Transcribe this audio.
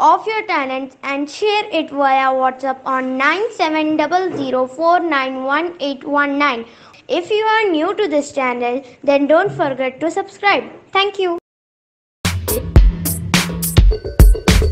of your talents and share it via WhatsApp on 9700491819. If you are new to this channel, then don't forget to subscribe. Thank you.